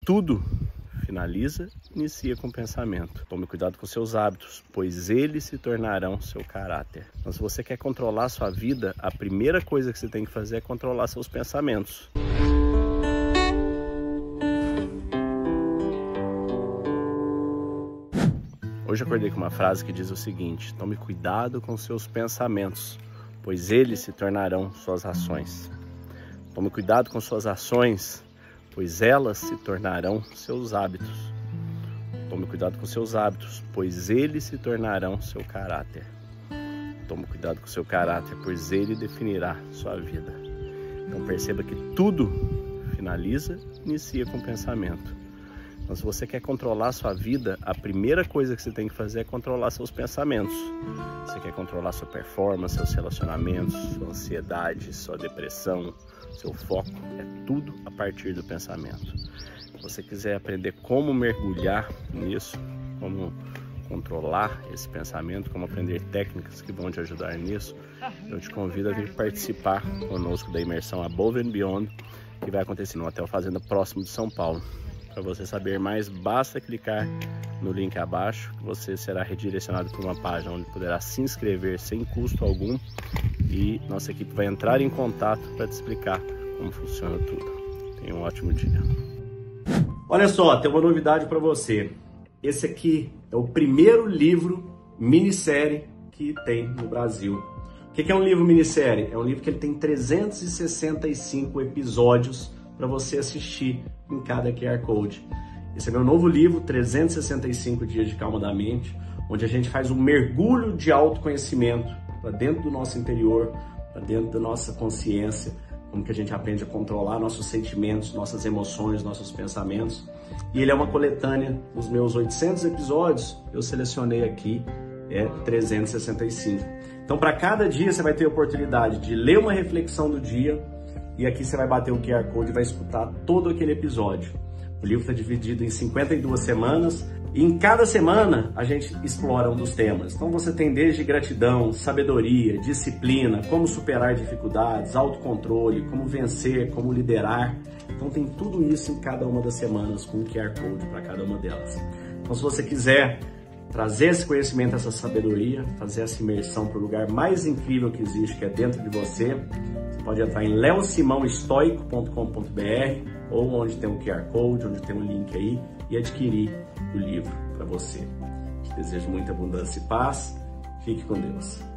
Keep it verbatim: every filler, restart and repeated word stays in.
tudo finaliza e inicia com o pensamento. Tome cuidado com seus hábitos, pois eles se tornarão seu caráter. Então, se você quer controlar a sua vida, a primeira coisa que você tem que fazer é controlar seus pensamentos. Hoje eu acordei com uma frase que diz o seguinte: tome cuidado com seus pensamentos, pois eles se tornarão suas ações. Tome cuidado com suas ações, pois elas se tornarão seus hábitos. Tome cuidado com seus hábitos, pois eles se tornarão seu caráter. Tome cuidado com seu caráter, pois ele definirá sua vida. Então perceba que tudo finaliza e inicia com o pensamento. Então, se você quer controlar a sua vida, a primeira coisa que você tem que fazer é controlar seus pensamentos. Você quer controlar sua performance, seus relacionamentos, sua ansiedade, sua depressão, seu foco, é tudo a partir do pensamento. Se você quiser aprender como mergulhar nisso, como controlar esse pensamento, como aprender técnicas que vão te ajudar nisso, eu te convido a vir participar conosco da imersão Above and Beyond, que vai acontecer no Hotel Fazenda próximo de São Paulo. Para você saber mais, basta clicar no link abaixo, que você será redirecionado para uma página onde poderá se inscrever sem custo algum e nossa equipe vai entrar em contato para te explicar como funciona tudo. Tenha um ótimo dia. Olha só, tem uma novidade para você. Esse aqui é o primeiro livro minissérie que tem no Brasil. O que é um livro minissérie? É um livro que ele tem trezentos e sessenta e cinco episódios para você assistir em cada Q R Code. Esse é meu novo livro, trezentos e sessenta e cinco dias de calma da mente, onde a gente faz um mergulho de autoconhecimento para dentro do nosso interior, para dentro da nossa consciência, como que a gente aprende a controlar nossos sentimentos, nossas emoções, nossos pensamentos. E ele é uma coletânea dos meus oitocentos episódios, eu selecionei aqui é trezentos e sessenta e cinco. Então, para cada dia você vai ter a oportunidade de ler uma reflexão do dia, e aqui você vai bater o Q R Code e vai escutar todo aquele episódio. O livro está dividido em cinquenta e duas semanas e em cada semana a gente explora um dos temas. Então você tem desde gratidão, sabedoria, disciplina, como superar dificuldades, autocontrole, como vencer, como liderar. Então tem tudo isso em cada uma das semanas com um Q R Code para cada uma delas. Então se você quiser trazer esse conhecimento, essa sabedoria, fazer essa imersão para o lugar mais incrível que existe, que é dentro de você, você pode entrar em leo simão estoico ponto com ponto br ou onde tem um Q R Code, onde tem um link aí, e adquirir o livro para você. Te desejo muita abundância e paz. Fique com Deus.